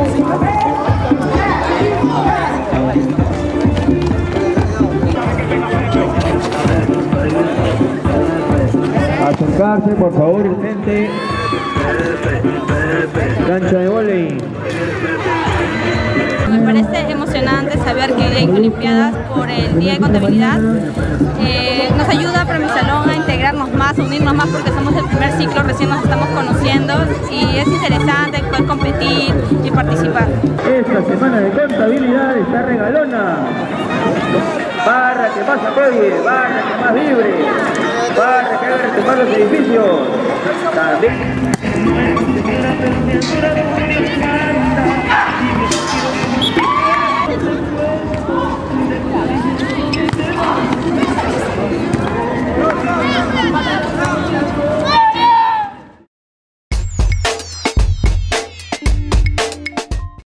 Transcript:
Acercarse, por favor, gente. Cancha de vóley. Me parece emocionante saber que hay Olimpiadas por el Día de Contabilidad. Nos ayuda para mi salón a integrarnos más, a unirnos más, porque somos el primer ciclo, recién nos estamos conociendo y es interesante poder competir y participar. Esta semana de contabilidad está regalona. Barra que más apoye, barra que más vibre, barra que haga retomar los edificios. También.